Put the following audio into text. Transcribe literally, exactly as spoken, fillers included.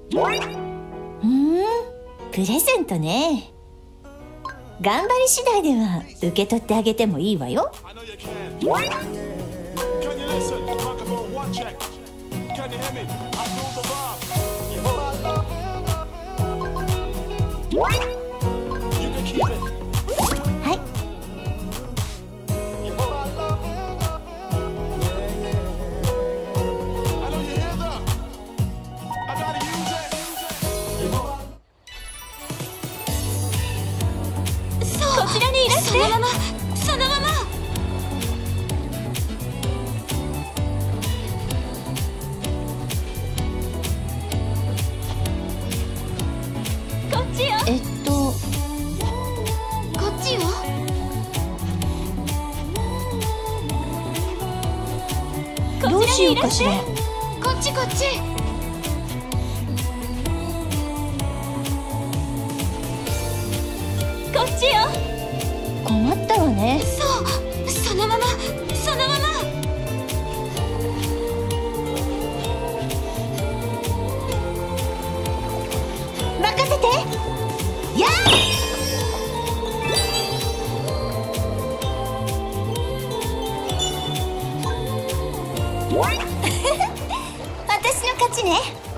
ーん、プレゼントね。頑張り次第では受け取ってあげてもいいわよ。はい。 こちらにいらして。そのまま、そのまま。こっちよ。 えっとこっちよ。 どうしようかしら。 こっちこっち。こっちよ。 困ったわね。 そう、そのまま、そのまま。 任せて。やー私の勝ちね。